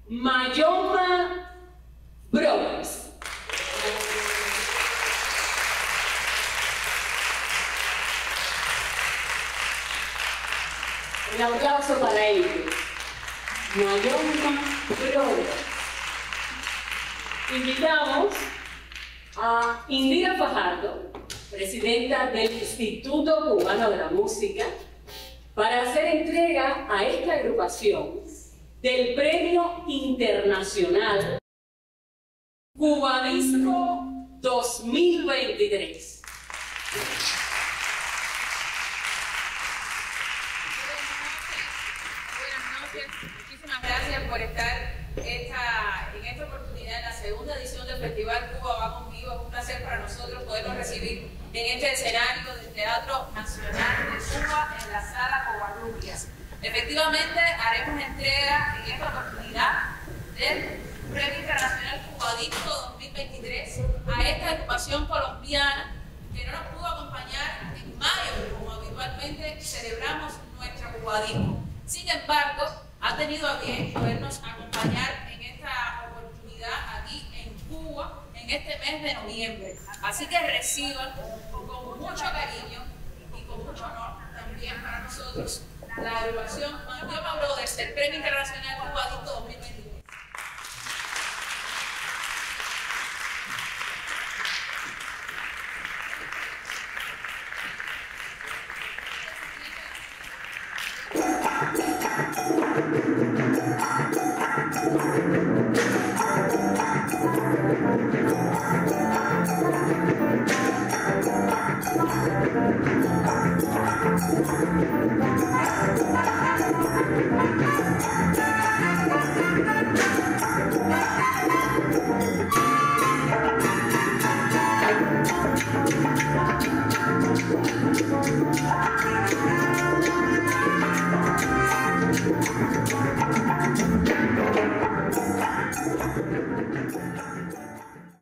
Mayoma Brothers. Un aplauso para ellos. Mayoma Brothers. Invitamos a Indira Fajardo, presidenta del Instituto Cubano de la Música, para hacer entrega a esta agrupación del Premio Internacional Cubadisco 2023. Buenas noches, muchísimas gracias por estar en esta oportunidad en la segunda edición del Festival Cuba va conmigo. Es un placer para nosotros podernos recibir en este escenario del Teatro Nacional de Cuba en la Sala Covarrubias. Efectivamente, haremos entrega en esta oportunidad del Premio Internacional Cubadisco 2023 a esta agrupación colombiana que no nos pudo acompañar en mayo, como habitualmente celebramos nuestro Cubadisco. Sin embargo, ha tenido a bien podernos acompañar en esta oportunidad aquí en Cuba en este mes de noviembre. Así que reciban con mucho cariño y con mucho honor también para nosotros la agrupación Mayoma Brothers del Premio Internacional Cubadisco 2023.